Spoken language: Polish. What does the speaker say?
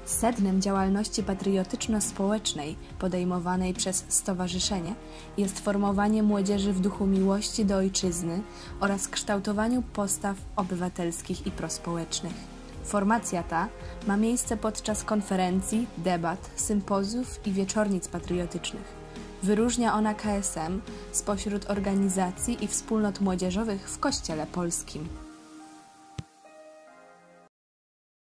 Sednem działalności patriotyczno-społecznej podejmowanej przez stowarzyszenie jest formowanie młodzieży w duchu miłości do ojczyzny oraz kształtowaniu postaw obywatelskich i prospołecznych. Formacja ta ma miejsce podczas konferencji, debat, sympozjów i wieczornic patriotycznych. Wyróżnia ona KSM spośród organizacji i wspólnot młodzieżowych w Kościele Polskim.